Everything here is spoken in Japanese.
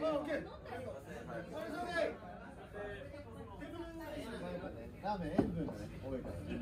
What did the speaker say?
オッケー。ラーメン塩分がね多いからね。